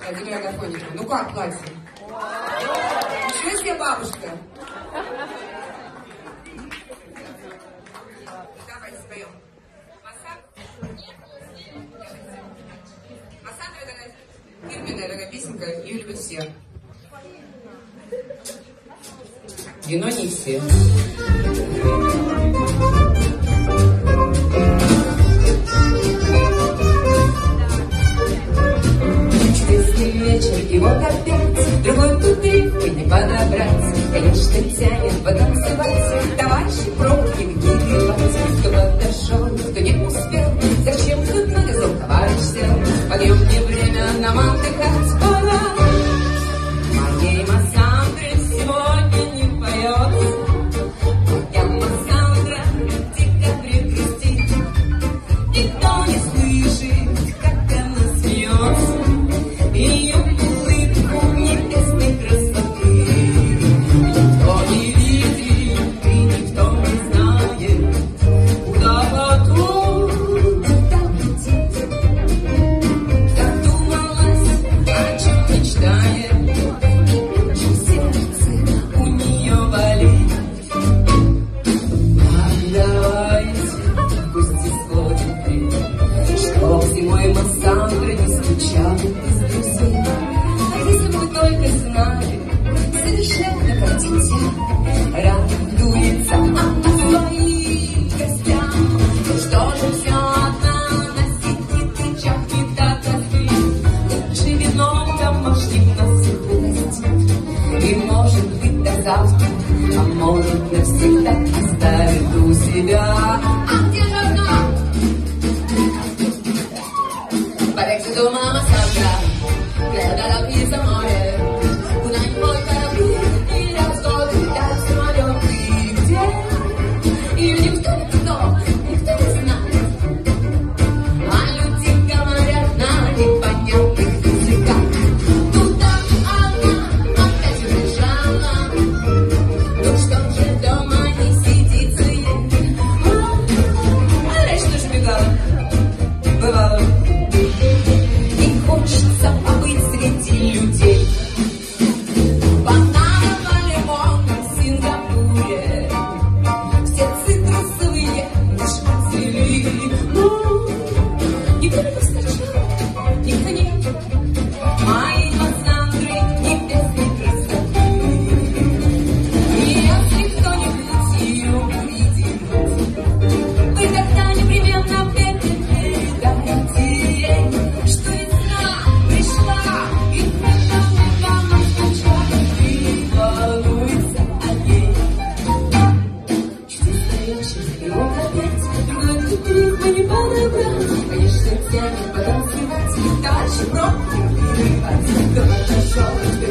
Владимира Агафонькина. Ну как платье? Ничего себе, бабушка! Давайте споем. Массандра — это фирменная такая песенка, ее любят все. Вино не все. Чудесный вечер, и вот опять другой тут рифмы не подобрать. Конечно, тянет потанцевать, товарищи пробки выкидывать. Кто подошел, кто не успел, зачем тут на газон товарищ сел? Подъем мне время нам отдыхать, пора. Моей Массандры сегодня не поет. Я Массандра дико прикрестит. Никто не слышит, как она смеется. Ее улыбку небесной красоты никто не видит и никто не знает, куда потом так летит. Задумалась, о чем мечтает, и сердце у нее болит. Давайте, пусть исходит день, чтоб зимой Массандра не скучала без друзей. А если бы только знали, совершенно как дитя, радуется о своих гостях. Ну что же все одна, она сидит и чахнет от тоски. Лучше вином домашним нас всех угостит. И может быть до завтра, а может навсегда оставит у себя. А где же она? Парек задумала Массандра, глядала вниз за море, куда не мой корабли, и расходы летают самолеты. Где? Ее никто не знает. А люди говорят на непонятных языках. Куда она опять убежала? Ну что же дома не сидится ей? А раньше тоже бегала. Бывало. И хочется побыть среди людей. Бананово, лимонном Сингапуре. Все цитрусовые уж отцвели. Но никто не постучал, никто не видел моей Массандры небесной красоты. И если кто-нибудь ее увидит, вы тогда непременно в это передайте ей, что весна пришла, и кто-то вам скучает и волнуется о ней. Чудесный вечер, и вот опять другой тут рифмы не подобрать. Конечно, тянет потанцевать, дальше пробки вырывать. Кто подошел,